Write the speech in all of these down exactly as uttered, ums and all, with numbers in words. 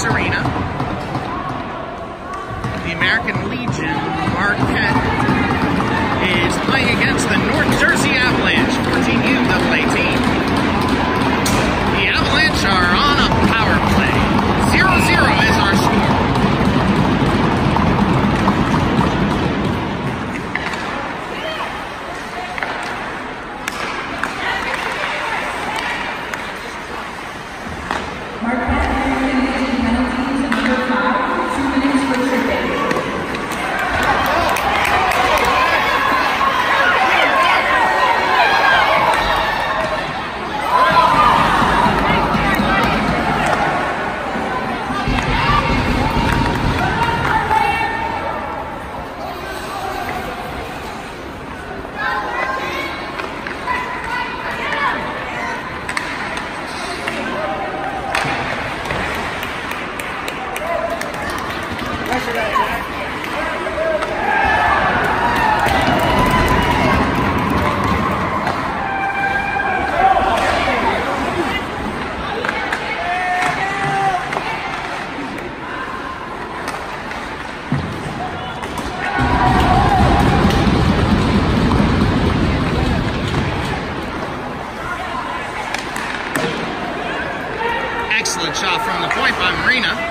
Arena. The American Legion Marquette is playing against the North Jersey Avalanche, fourteen U double A team. The Avalanche are on a power play. zero zero is our score. Excellent shot from the point by Marina.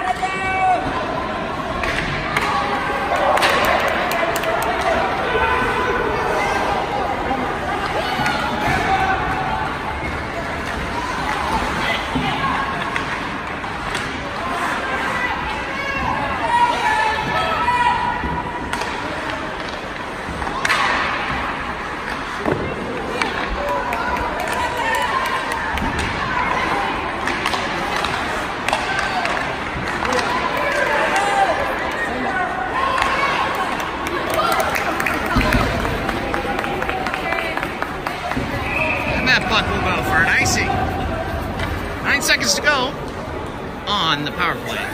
Puck will go for an icing. Nine seconds to go on the power play.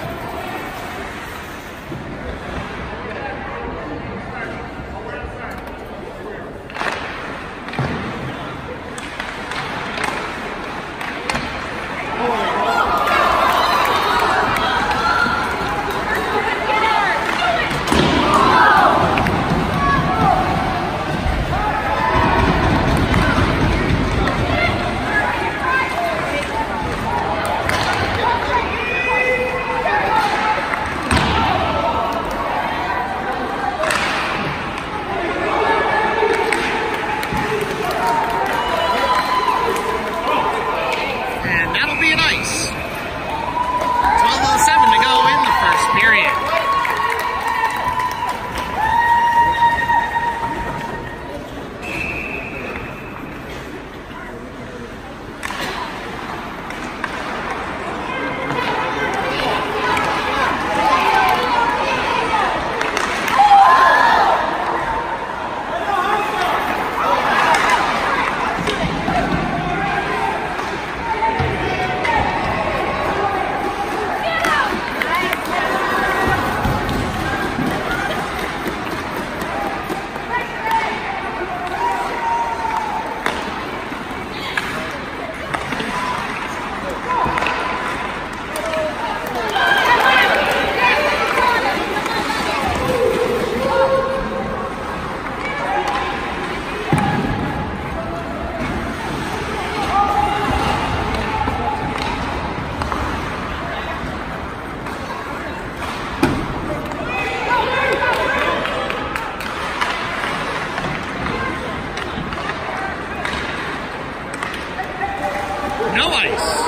No ice.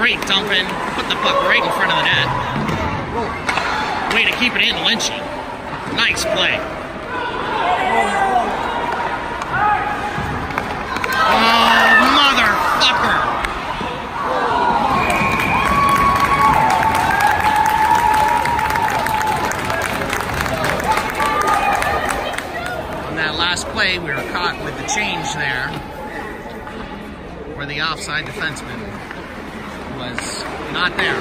Great dump in. Put the puck right in front of the net. Way to keep it in, Lynchy. Nice play. Oh, motherfucker. On that last play, we were caught with the change there, where the offside defenseman was not there.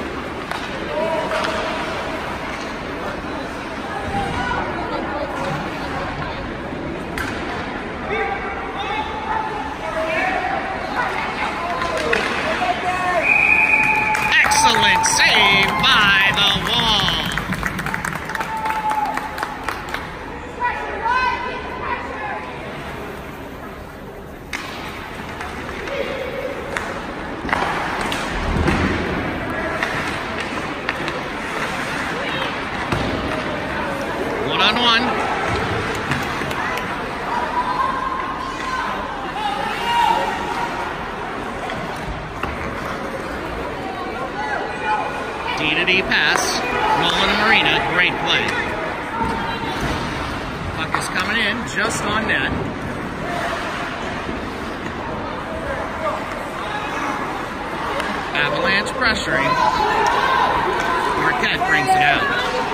Excellent save by the Wall. One on one. D to D pass. Nolan Marina, great play. Puck is coming in just on net. Avalanche pressuring. Marquette brings it out.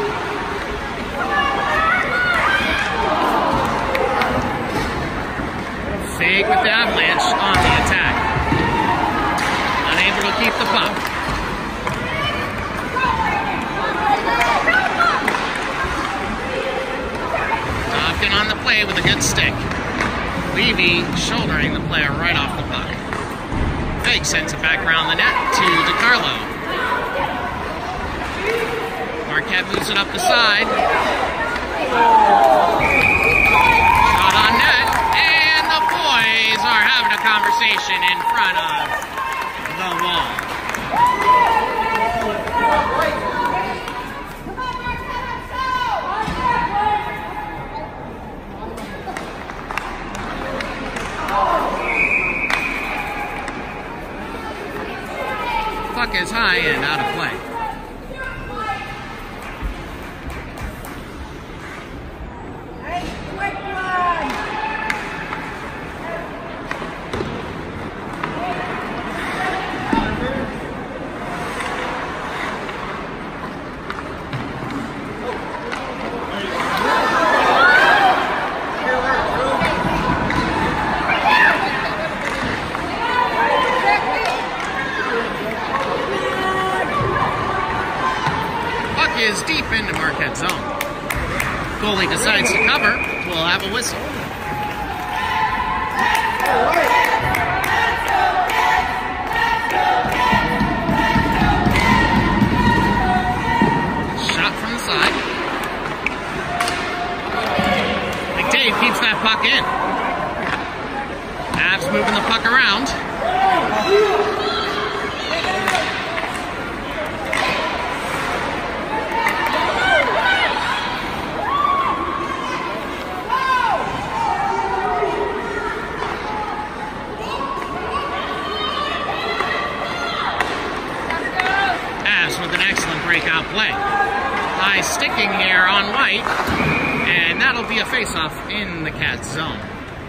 Fake with the Avalanche on the attack. Unable to keep the puck. Dobkin on the play with a good stick. Levy shouldering the player right off the puck. Fake sends it back around the net to DiCarlo. Marquette moves it up the side. Shot on net. And the boys are having a conversation in front of the Wall. Puck is high and out of play. Is deep into Marquette zone. Goalie decides to cover. We'll have a whistle. Shot from the side. McDade keeps that puck in. Avs moving the puck around. With an excellent breakout play. High sticking here on White, and that'll be a face-off in the Cats zone.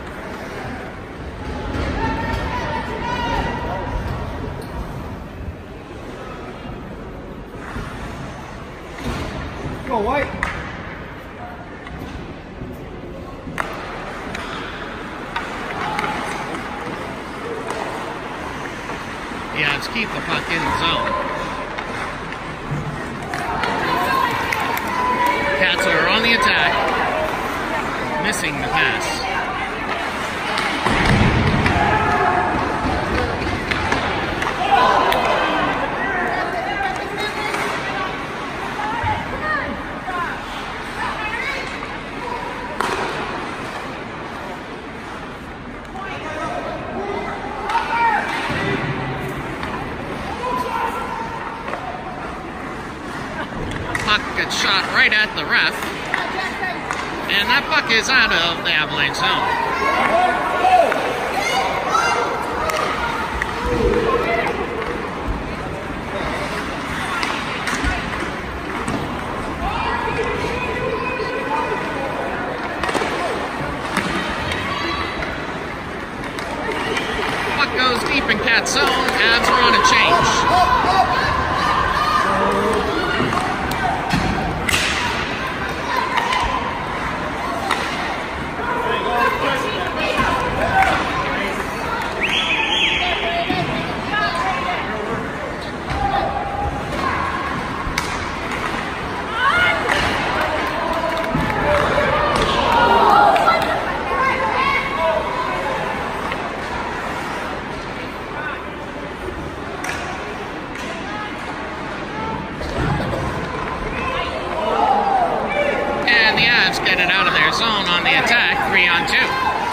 Go White. Yeah, let's keep the puck in the zone. Cats are on the attack, missing the pass. Puck gets shot right at the ref, and that puck is out of the Avalanche zone. deep in Cat's zone. Avs are on a change. Get it out of their zone on the attack, three on two.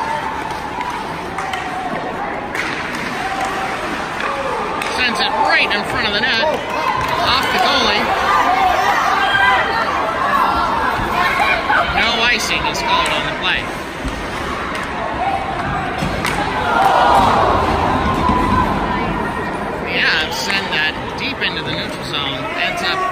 Sends it right in front of the net, off the goalie. No icing is called on the play. The Avs send that deep into the neutral zone, ends up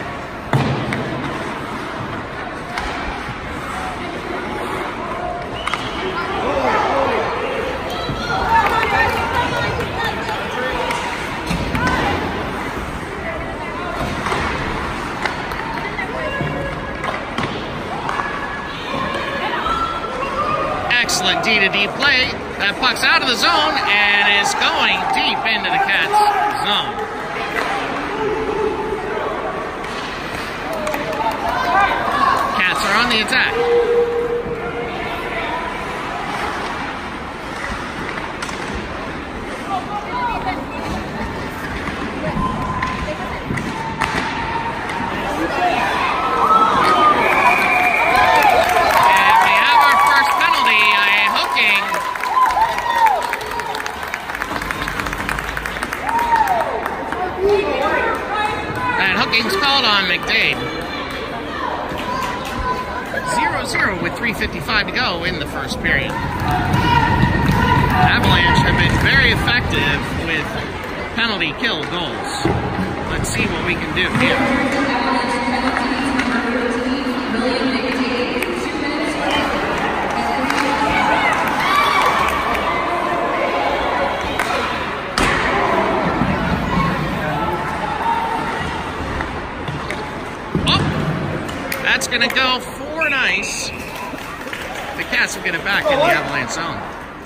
excellent D to D play. That puck's out of the zone and is going deep into the Cats' zone. Cats are on the attack. Called on McDade. zero zero with three fifty-five to go in the first period. Avalanche have been very effective with penalty kill goals. Let's see what we can do here. That's going to go for an ice. The Cats will get it back in the Avalanche zone.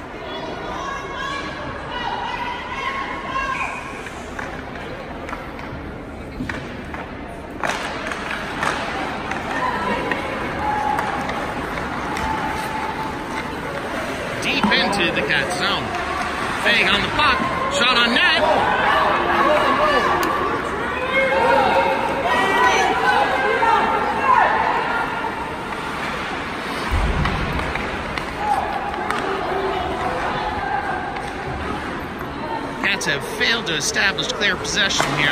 Deep into the Cats zone. Fag on the puck. Shot on net. Have failed to establish clear possession here.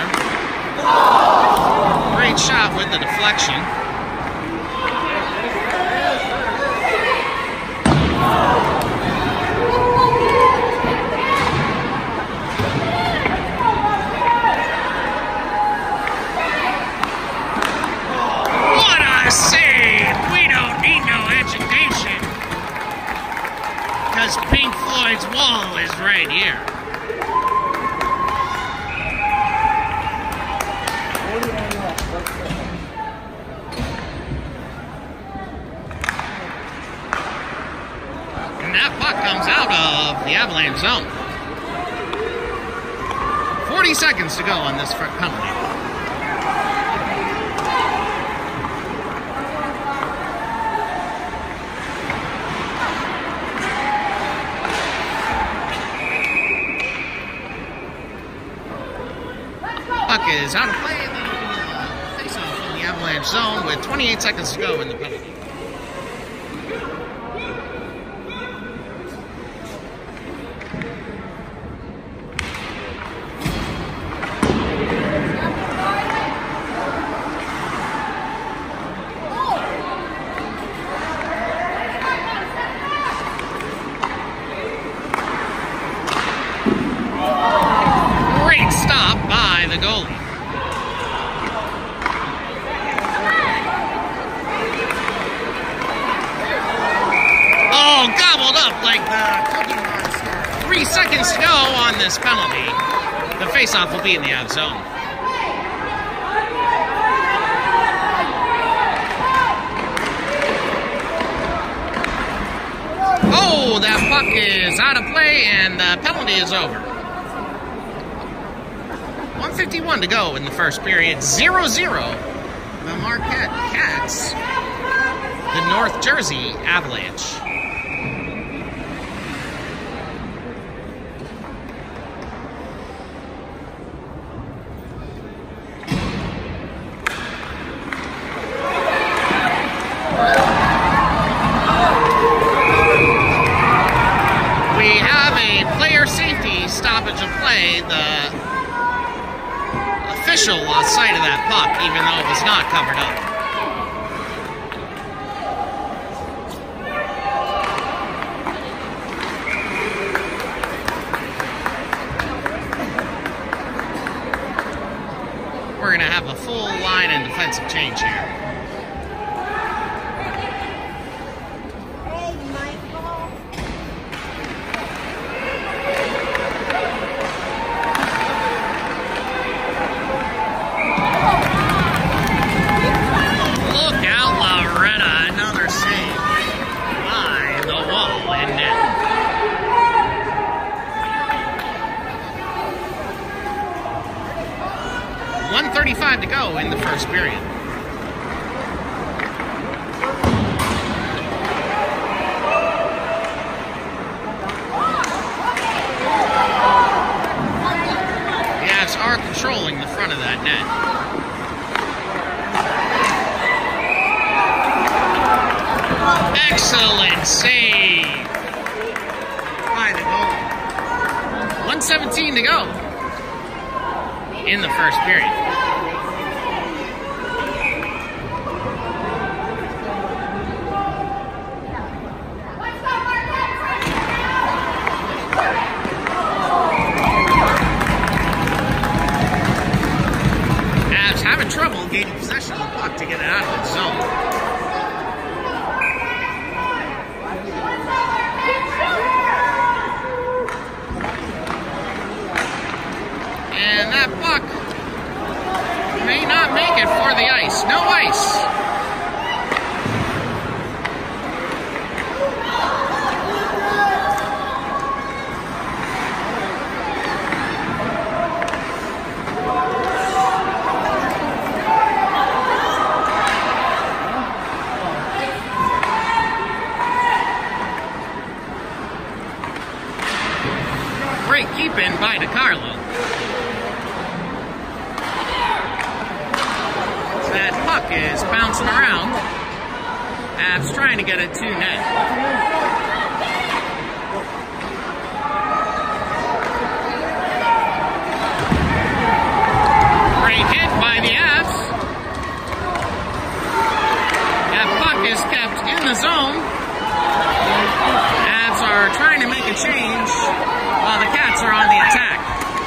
Great shot with the deflection. What a save! We don't need no education, because Pink Floyd's Wall is right here. Comes out of the Avalanche zone. forty seconds to go on this penalty. Puck is out of play in the face-off in the Avalanche zone with twenty-eight seconds to go in the penalty. thirty seconds to go on this penalty. The faceoff will be in the out zone. Oh, that puck is out of play and the penalty is over. one fifty-one to go in the first period. zero zero. The Marquette Cats. The North Jersey Avalanche. Stoppage of play. The official lost sight of that puck, even though it was not covered up. We're going to have a full line and defensive change here. one thirty-five to go in the first period. The Avs are controlling the front of that net. Excellent save by the goalie. one seventeen to go in the first period. Avs having trouble gaining possession of the puck to get it out of its zone. And that puck may not make it for the ice. No ice. Great keep-in by DiCarlo. That puck is bouncing around. Avs trying to get it to net. Great hit by the Avs. That puck is kept in the zone. Avs are trying to make a change while the Cats are on the attack.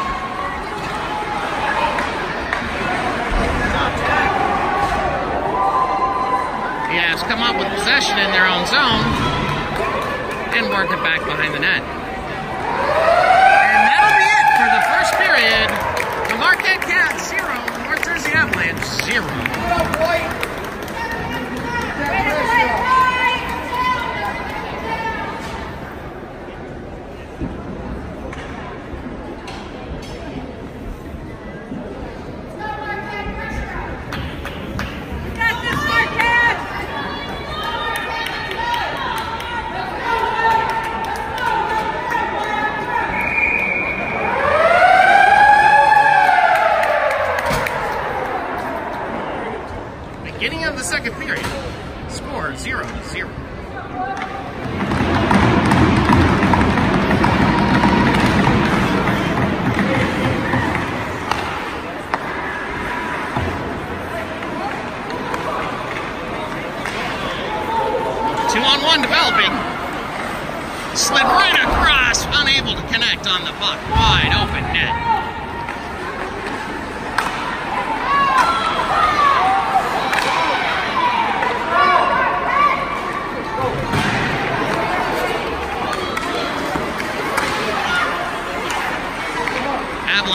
The Avs come up with possession in their own zone and work it back behind the net. And that'll be it for the first period. The Marquette Cats zero, North Jersey Avalanche zero. Beginning of the second period. Score zero to zero. Two on one developing. Slid right across, unable to connect on the puck. Wide open net.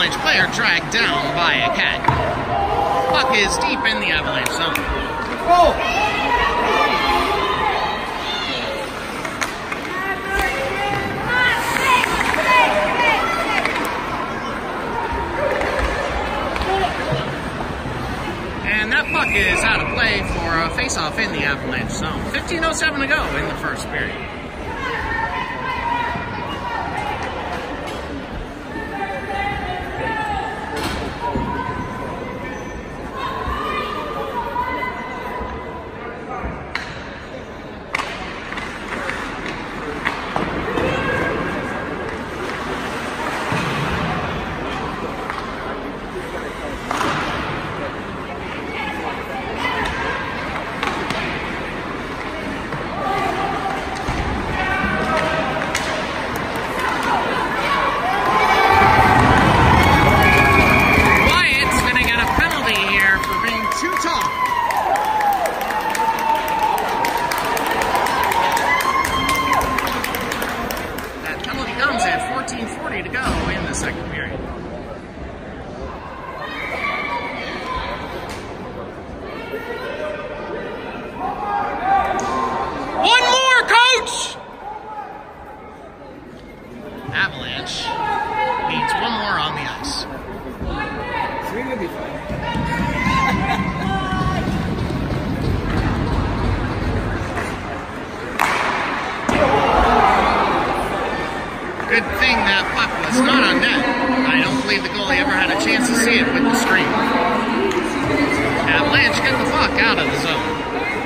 Avalanche player dragged down by a cat. Puck is deep in the Avalanche zone. Oh! And that puck is out of play for a face-off in the Avalanche zone. fifteen oh seven to go in the first period. fourteen forty to go in the second period. One more, coach! Avalanche needs one more on the ice. Three would be fine. Good thing that puck was not on net. I don't believe the goalie ever had a chance to see it with the screen. Avalanche get the puck out of the zone.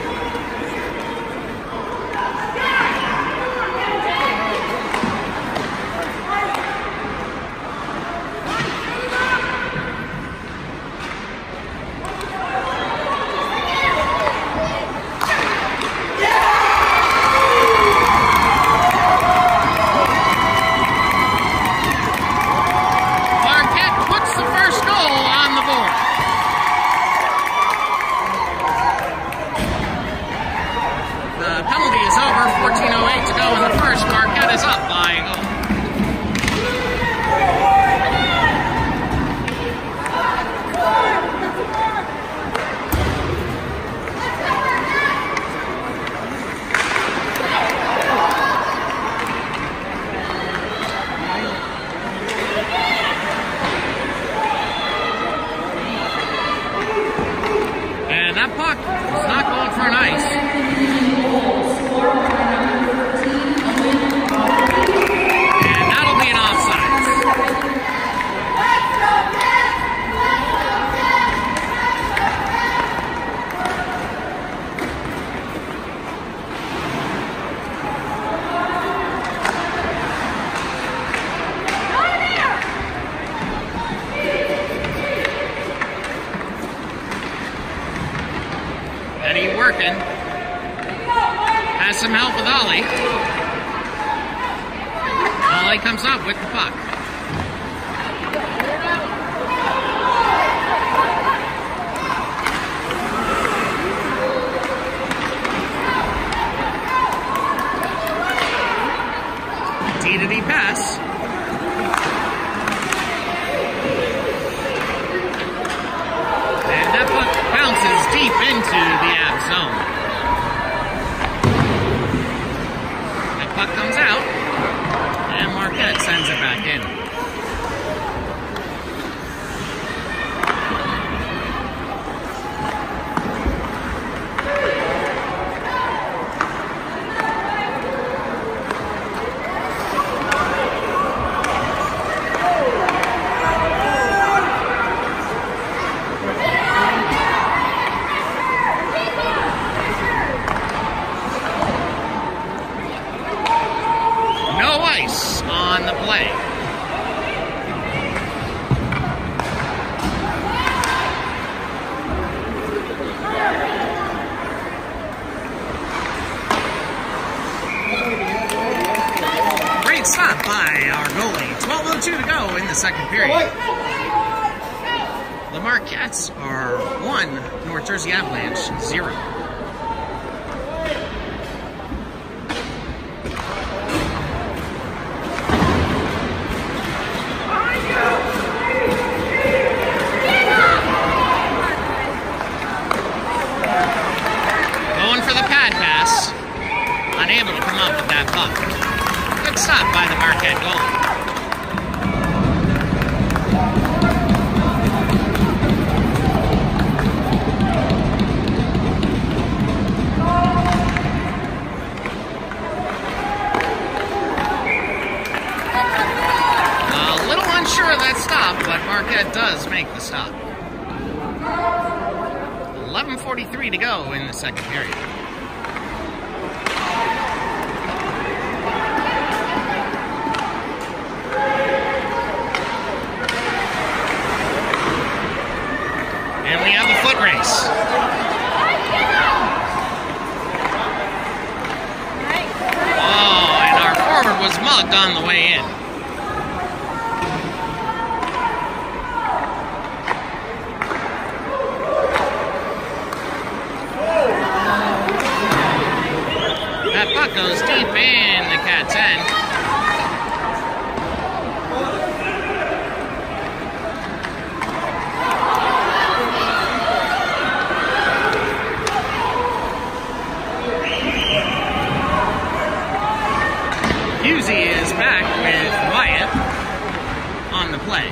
The penalty is over, fourteen oh eight to go in the first. Marquette is up by a goal. And that puck is not going for an ice. Eddie working. Has some help with Ollie. Ollie comes up with the puck. D to D pass. And that puck bounces deep into the Av zone. That puck comes out, and Marquette sends it back in. On the play. Great stop by our goalie. twelve oh two to go in the second period. The Marquettes are one, North Jersey Avalanche zero. off. Good stop by the Marquette goalie. A little unsure of that stop, but Marquette does make the stop. eleven forty-three to go in the second period. And we have a foot race. Oh, and our forward was mugged on the way in. That puck goes deep in the Cats' end. Husey is back with Wyatt on the play.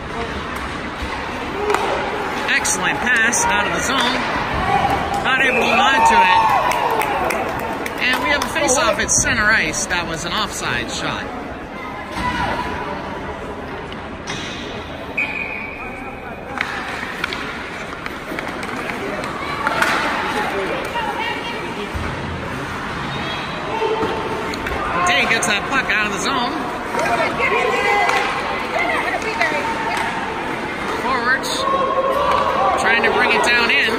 Excellent pass out of the zone. Not able to hold on to it. And we have a face-off at center ice. That was an offside shot. Day gets that puck out of the zone. Forwards trying to bring it down in.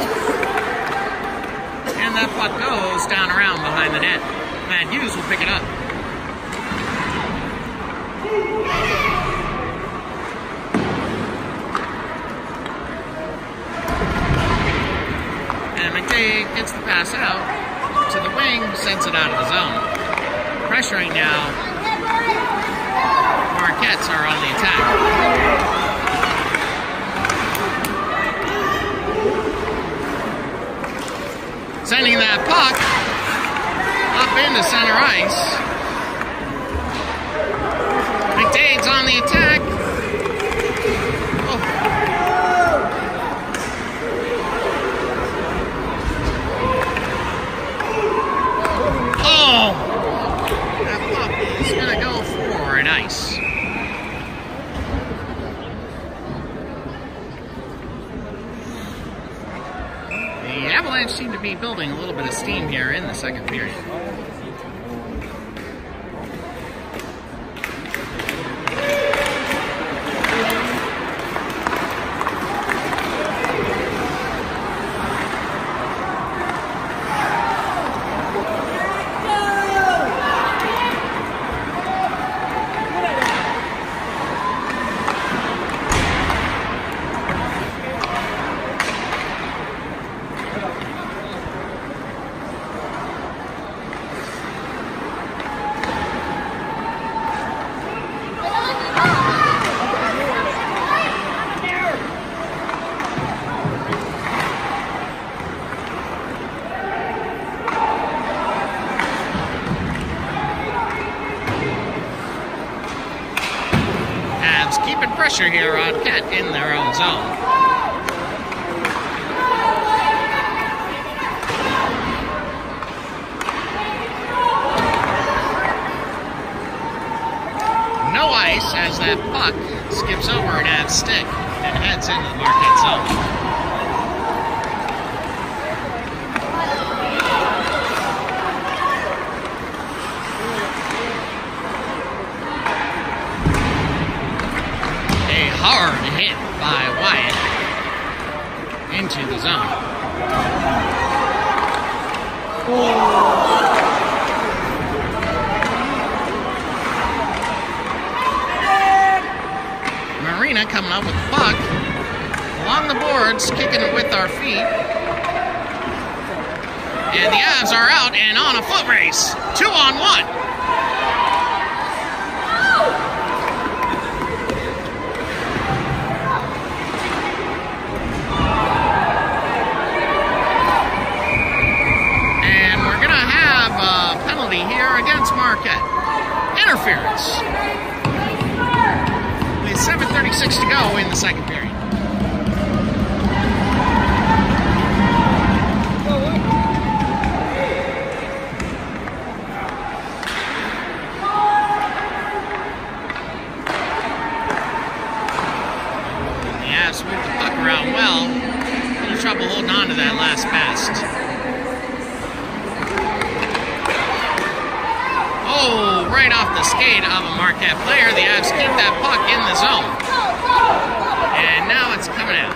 And that puck goes down around behind the net. Matt Hughes will pick it up. And McDay gets the pass out to the wing, sends it out of the zone. Pressuring now. Marquettes are on the attack. Sending that puck up into center ice. McDade's on the attack. Oh. Oh. He's going to go for an ice. The Avalanche seem to be building a little bit of steam here in the second period. Keeping pressure here on Cat in their own zone. No ice as that puck skips over an Avs stick and heads into the Marquette zone. Hard hit by Wyatt into the zone. Marina coming up with the puck along the boards, kicking it with our feet. And the Avs are out and on a foot race. Two on one. Here against Marquette. interference. With seven thirty-six to go in the second period. Moved the puck around well. A little trouble holding on to that last pass. Oh, right off the skate of a Marquette player. The Avs keep that puck in the zone. And now it's coming out.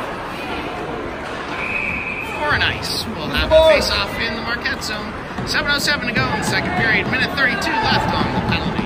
For an ice. We'll have a face-off in the Marquette zone. seven oh seven to go in the second period. Minute thirty-two left on the penalty.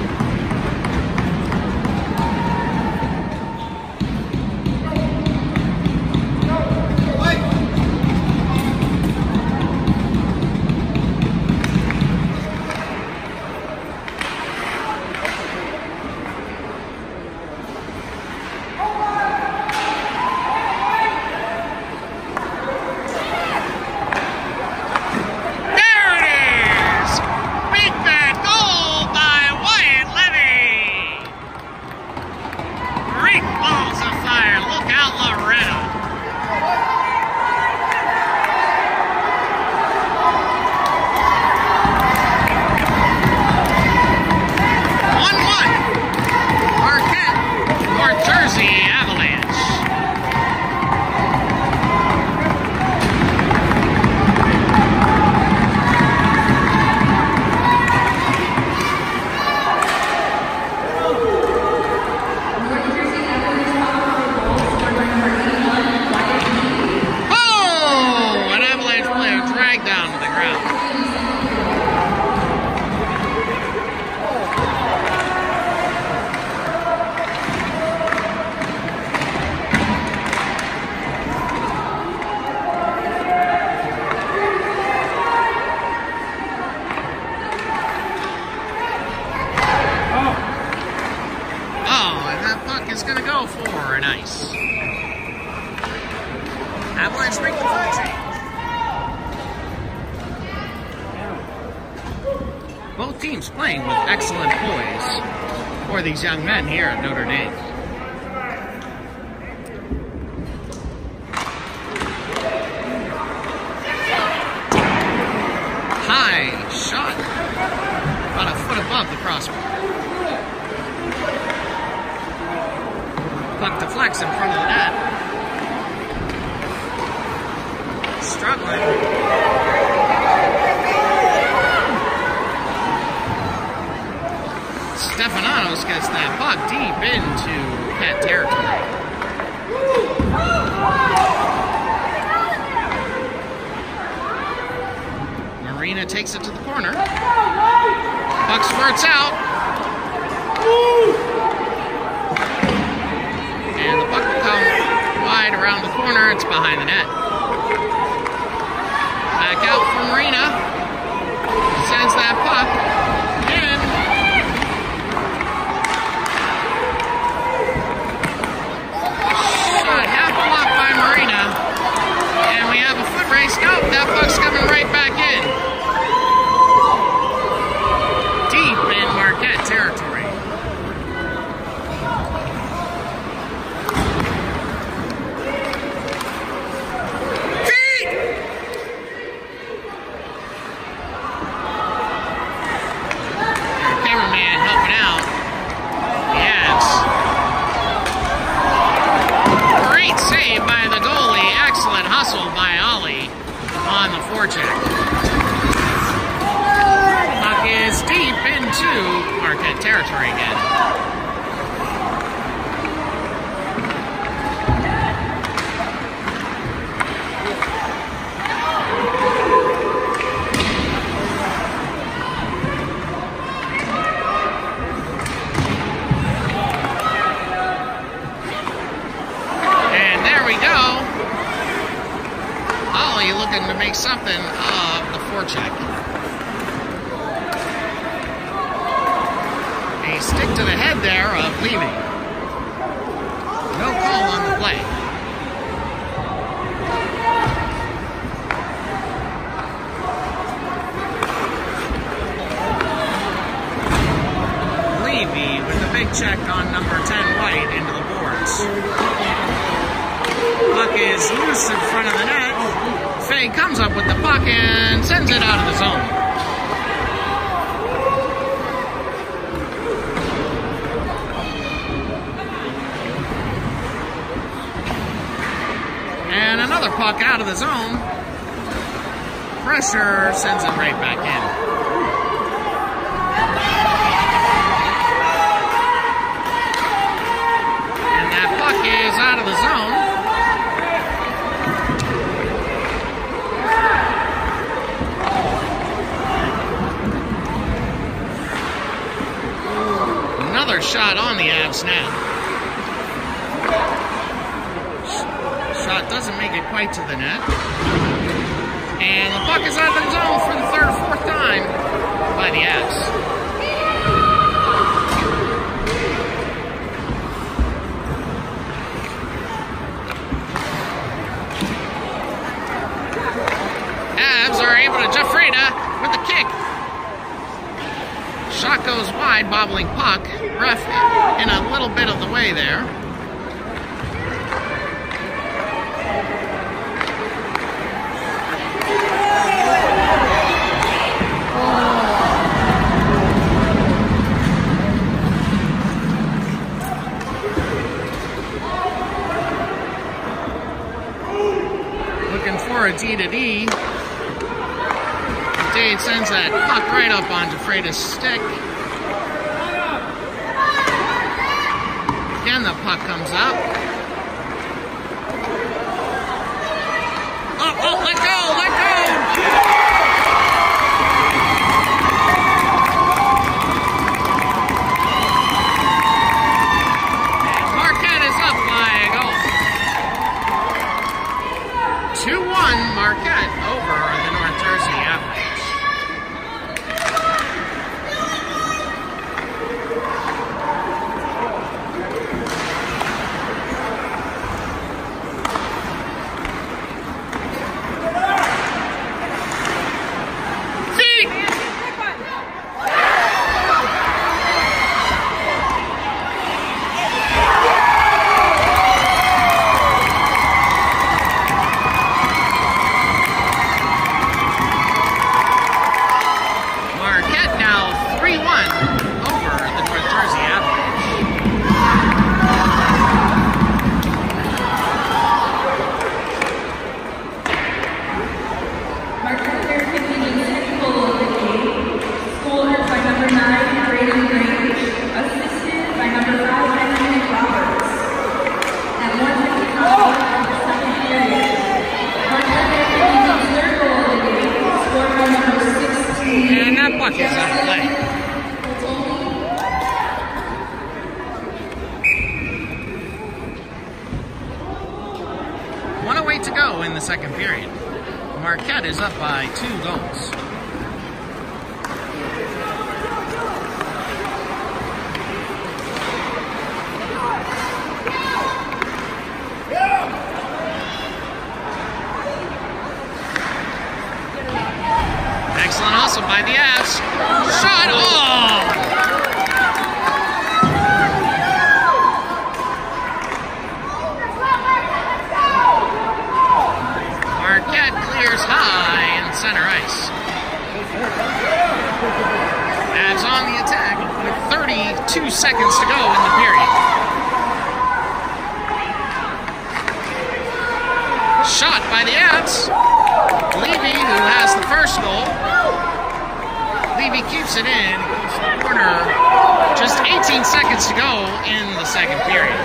Avalanche make the foul change. Both teams playing with excellent poise for these young men here at Notre Dame. High shot, about a foot above the crossbar. Puck deflects in front of the net. Struggling. Stephanos gets that puck deep into Pitt territory. Marina takes it to the corner. Puck squirts out. And the puck will come wide around the corner. It's behind the net. Back out for Marina. Sends that puck in. Shot half blocked by Marina. And we have a foot race. Nope, that puck's coming right back in. Deep in Marquette territory. By Ollie on the forecheck. Puck is deep into Marquette territory again. And there we go. Ollie looking to make something of the forecheck. A stick to the head there of leaving. No call on the play. check on number ten White into the boards. Puck is loose in front of the net. Fay comes up with the puck and sends it out of the zone. And another puck out of the zone. Pressure sends it right back in. And that puck is out of the zone. Another shot on the Avs net. Shot doesn't make it quite to the net. And the puck is out of the zone for the third or fourth time by the Avs. Avs are able to Jeffreda with the kick. Shot goes wide, bobbling puck. Ref in a little bit of the way there. Looking for a D to D. Dade sends that puck right up on Jeffreda's stick. Again, the puck comes up. Oh, oh, let go, let go! And Marquette is up by a goal. two one Marquette over the North Jersey Avalanche. To go in the second period. Marquette is up by two goals. Excellent hustle by the Avs. Shot! Oh! High in center ice. Avs on the attack with thirty-two seconds to go in the period. Shot by the Avs. Levy, who has the first goal. Levy keeps it in. Goes to the corner. Just eighteen seconds to go in the second period.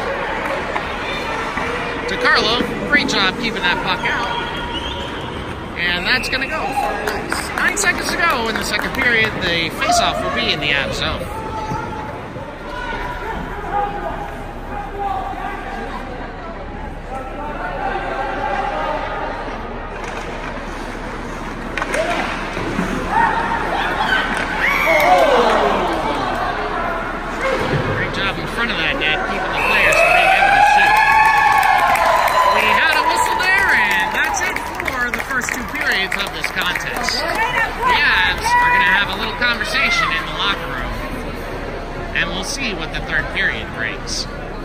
DeCarlo, great job keeping that puck out. And that's going to go. Nine seconds to go in the second period. The faceoff will be in the Avs zone. Great job in front of that net, keeping the players from being able to shoot. We had a whistle there, and that's it for the first two periods of this contest. The Avs are going to have a little conversation in the locker room. see what the third period brings.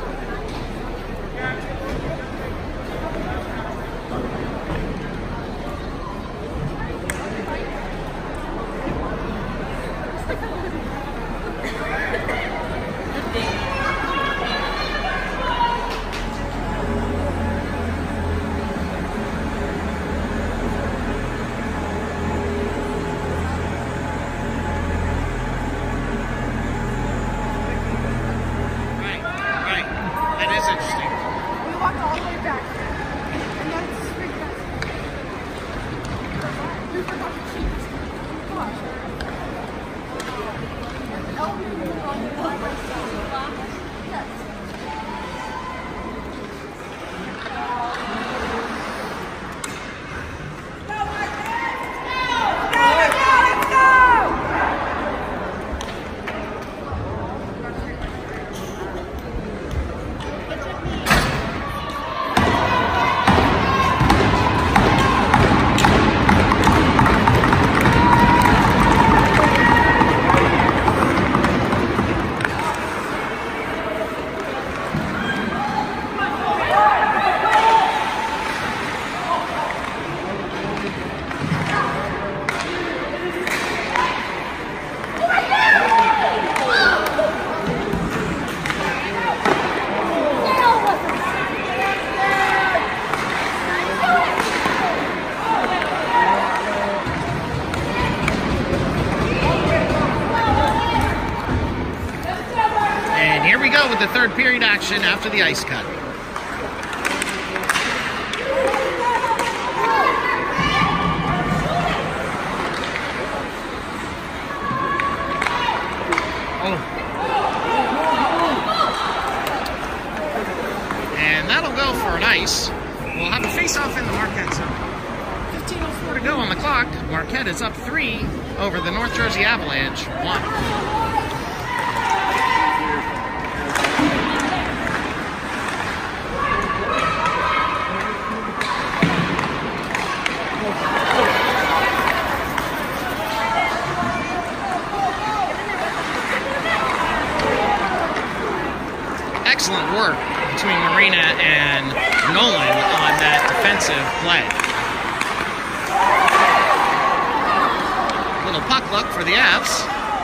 With the third period action after the ice cut. Oh. And that'll go for an ice. We'll have a face-off in the Marquette zone. fifteen oh four to go on the clock. Marquette is up three over the North Jersey Avalanche, one. Excellent work between Marina and Nolan on that defensive play. Little puck luck for the Avs.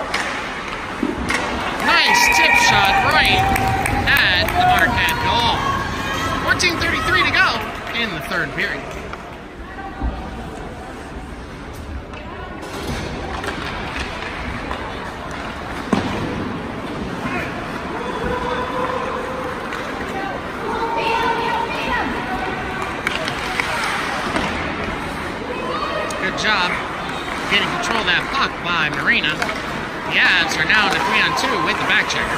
Nice tip shot right at the Marquette goal. fourteen thirty-three to go in the third period. Job getting control of that puck by Marina. The Avs are now in a three on two with the back checker.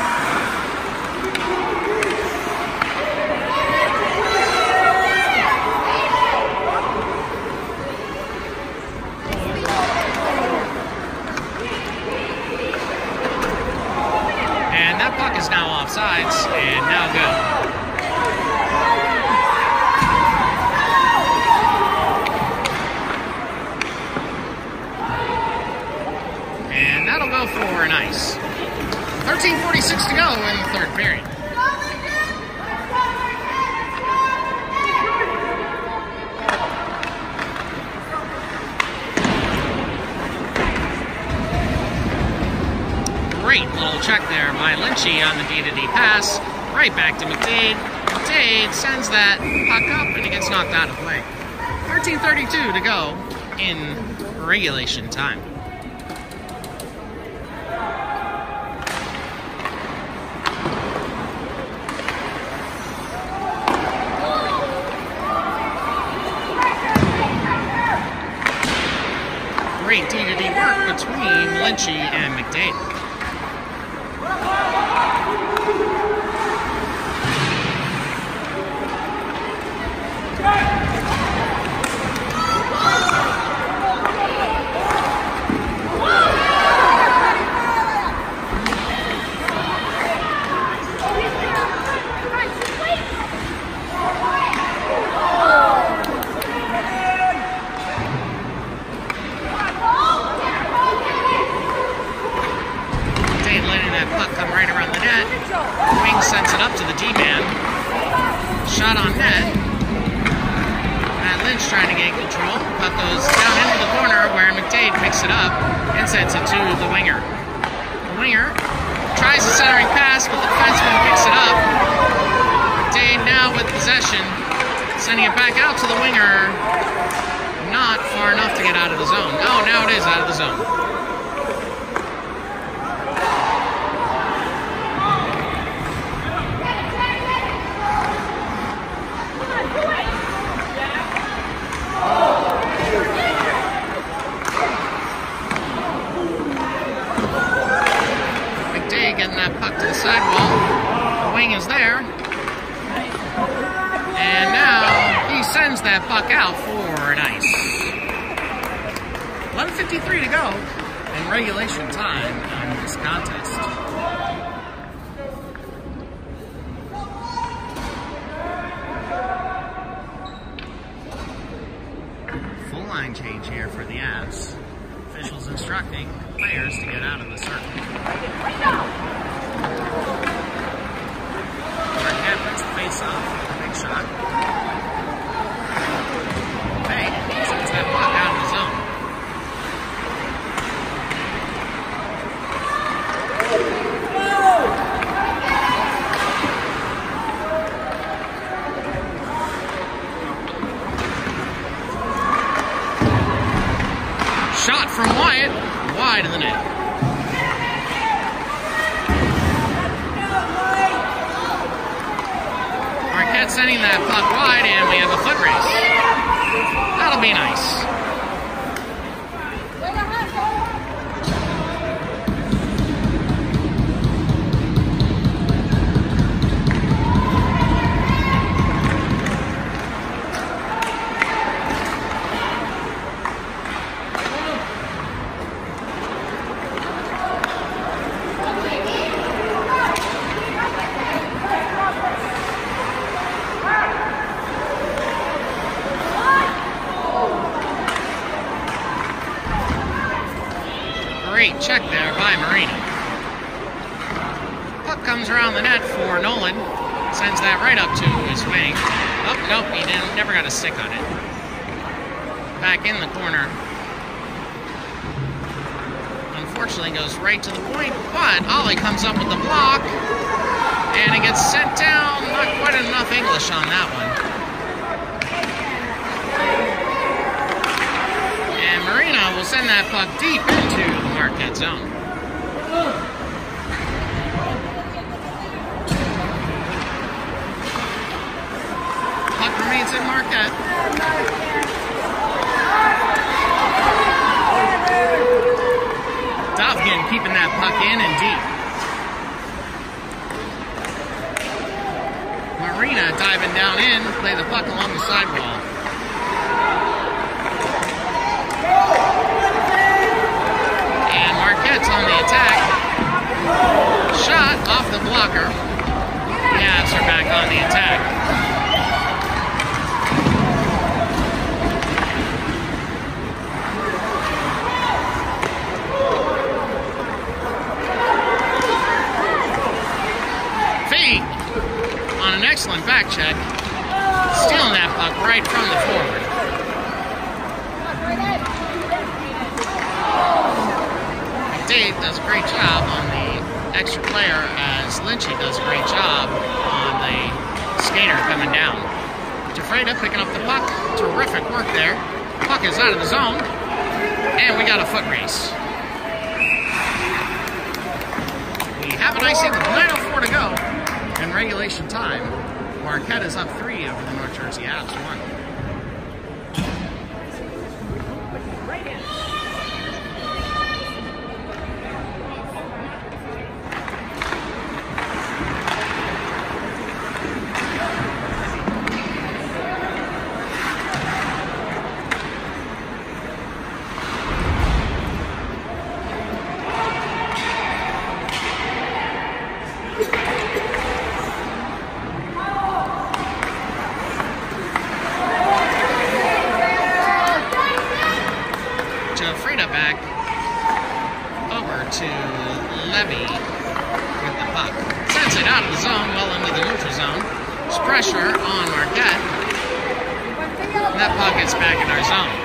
And that puck is now offsides and now good. That'll go for an ice. thirteen forty-six to go in the third period. Great little check there by Lynchy on the D to D pass. Right back to McDade. McDade sends that puck up and it gets knocked out of play. thirteen thirty-two to go in regulation time. Great D to D work between Lynchy and McDade. net. Wing sends it up to the D-man. Shot on net. Matt Lynch trying to gain control. Puck goes down into the corner where McDade picks it up and sends it to the winger. The winger tries the centering pass, but the defenseman picks it up. McDade now with possession, sending it back out to the winger. Not far enough to get out of the zone. Oh, now it is out of the zone. McDade getting that puck to the sidewall. The wing is there. And now he sends that puck out for an ice. eleven fifty-three to go in regulation time in this contest. Full line change here for the Avs. Officials instructing players to get out of the circle. Marquette puts the face off. Big shot. Hey, sends that puck out of the zone. Shot from Wyatt, wide of the net. Marquette sending that puck wide, and we have a foot race. That'll be nice. Great check there by Marina. Puck comes around the net for Nolan. Sends that right up to his wing. Oh, nope, he didn't, never got a stick on it. Back in the corner. Unfortunately goes right to the point, but Ollie comes up with the block. And it gets sent down. Not quite enough English on that one. Marina will send that puck deep into the Marquette zone. Puck remains in Marquette. Dovgin keeping that puck in and deep. Marina diving down in, play the puck along the sidewall. And Marquette's on the attack. Shot off the blocker. The Avs are back on the attack. Fake on an excellent back check. Stealing that puck right from the forward. McDade does a great job on the extra player as Lynchy does a great job on the skater coming down. Jafreda picking up the puck. Terrific work there. Puck is out of the zone. And we got a foot race. We have an icing with nine oh four to go in regulation time. Marquette is up three over the North Jersey Avs, one. Freda back over to Levy. with the puck. Sends it out of the zone, well into the neutral zone. There's pressure on Marquette. And that puck is back in our zone.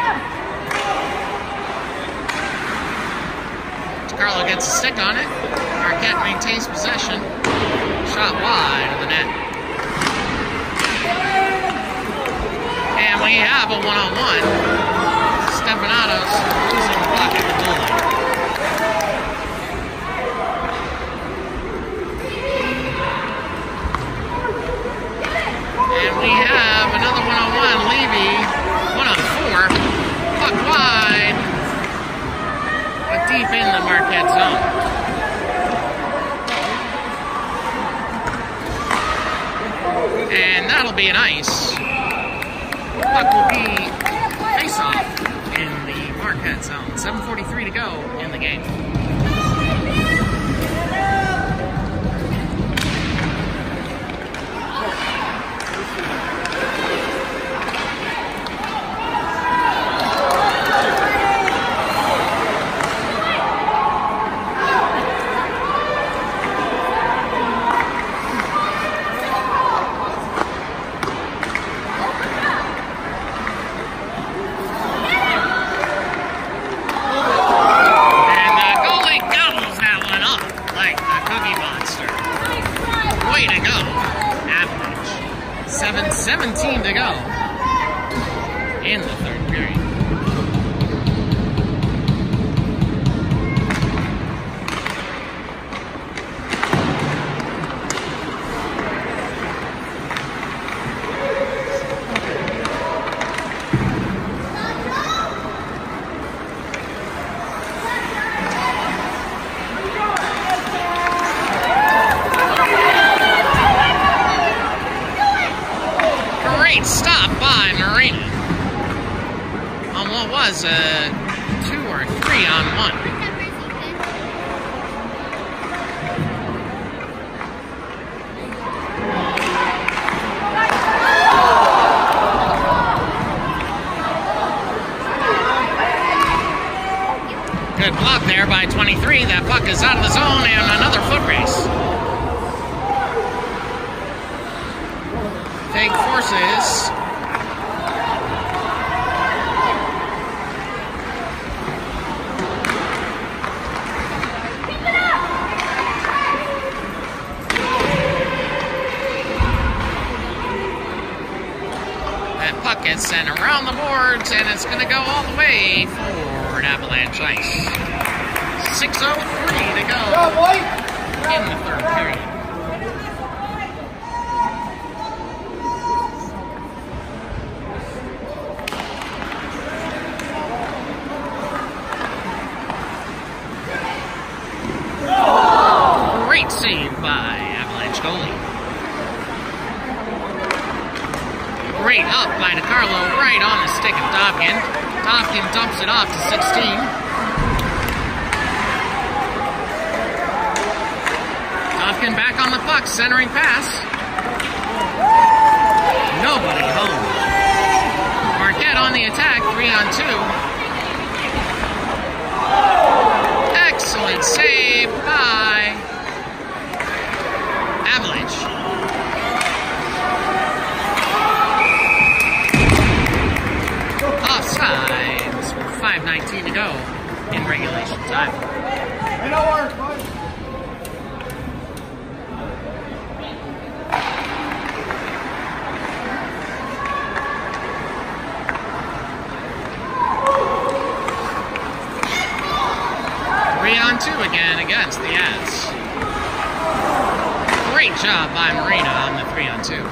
Carlo gets a stick on it. Marquette maintains possession. Shot wide of the net. And we have a one-on-one. Stefanato's losing the puck at the goal line. And we have another one-on-one. Levy, one-on-four. Puck wide. But deep in the Marquette zone. And that'll be an ice. Puck will be face-off in the Marquette zone. seven forty-three to go in the game. seven seventeen to go in the third period. Stop by Marina on what was a two or three on one. Good block there by twenty-three. That puck is out of the zone and another foot race. Take forces. That puck gets sent around the boards, and it's going to go all the way for Avalanche ice. six oh three to go in the third period. Great save by Avalanche goalie. Great up by DiCarlo, right on the stick of Dobkin. Dobkin dumps it off to sixteen. Dobkin back on the puck, centering pass. Nobody home. Marquette on the attack, three on two. Excellent save by Avalanche. Offsides with five nineteen to go in regulation time. Three on two again against the Avs. Great job by Marina on the three on two.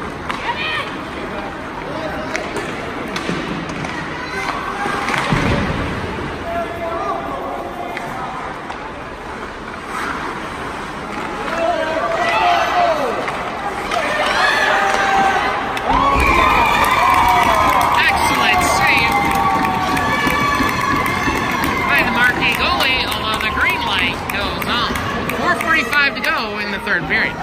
four forty-five to go in the third period.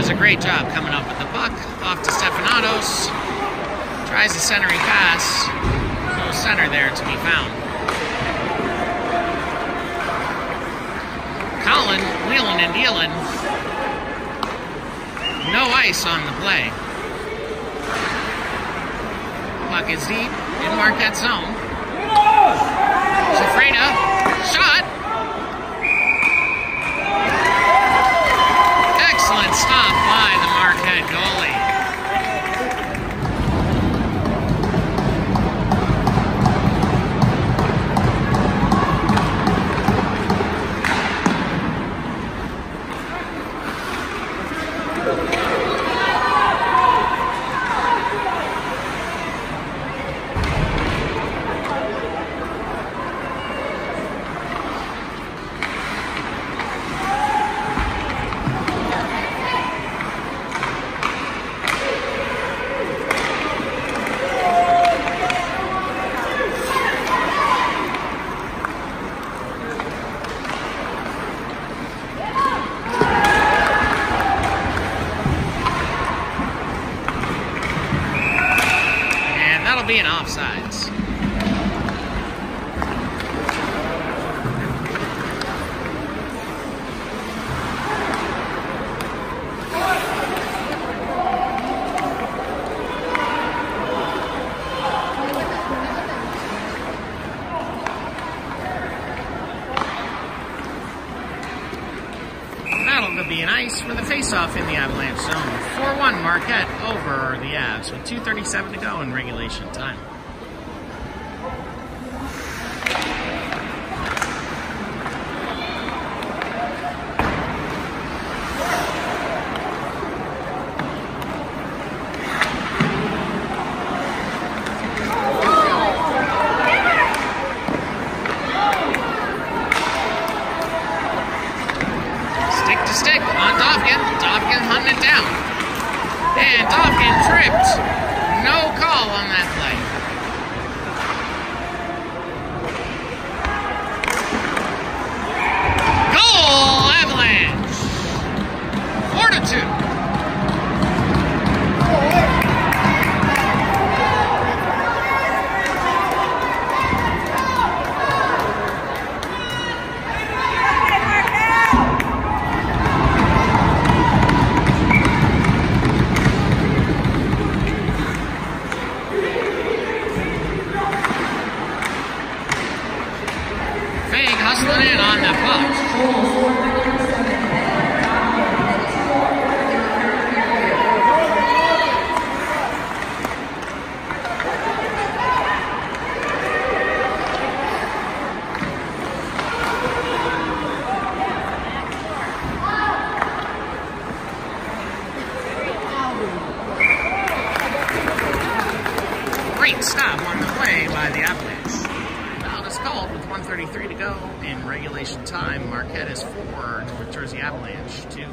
does a great job coming up with the puck. Off to Stepanatos. Tries the centering pass. No center there to be found. Colin wheeling and dealing. No ice on the play. Puck is deep in Marquette zone. Safreda, shot. Excellent stop by the Marquette goalie. Being offsides. That'll be an ice for the face-off in the Avalanche zone. four one Marquette over the Avs with two thirty-seven to go in regulation time. Stick on Dovkin. Dovkin hunting it down. And Dovkin tripped. No call on that play. Goal, Avalanche. Four to two. Hustling in on the puck. Great stop on the play by the Avalanche. Called with one thirty-three to go in regulation time. Marquette is four, North Jersey Avalanche two.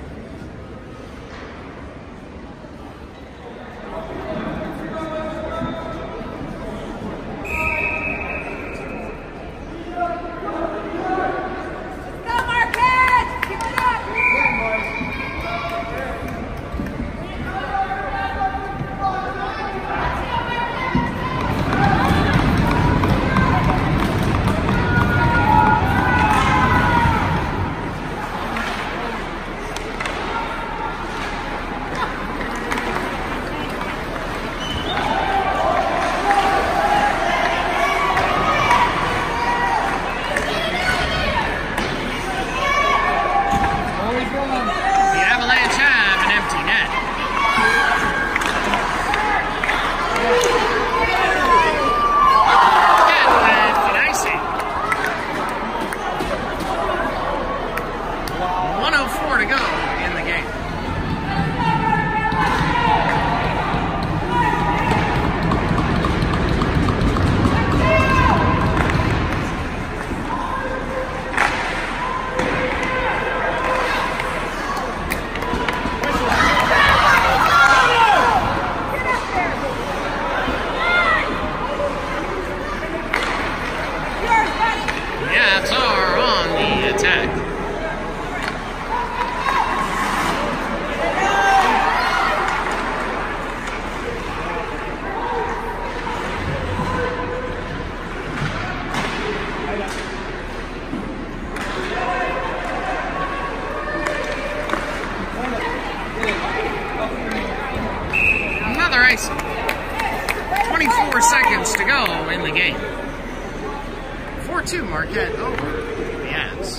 Another icing. twenty-four seconds to go in the game. four two Marquette over the Avs.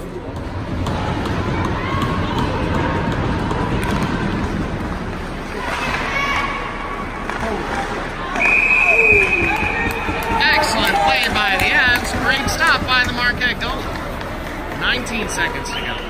Excellent play by the Avs. Great stop by the Marquette goalie. nineteen seconds to go.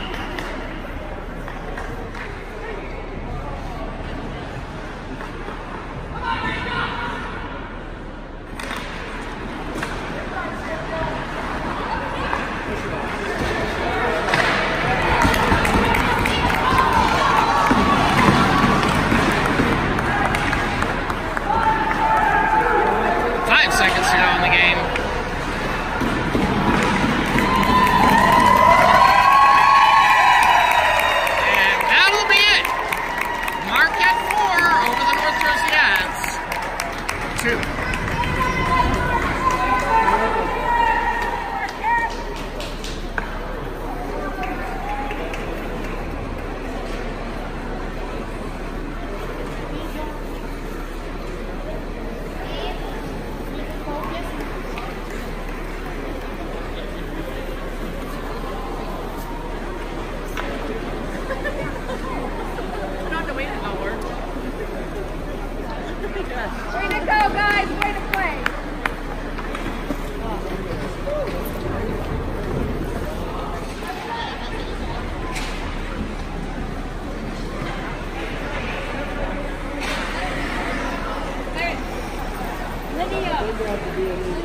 Five seconds to go in the game. And that'll be it. Marquette four over the North Jersey Avs. Two. Way to go, guys! Way to play! Lydia!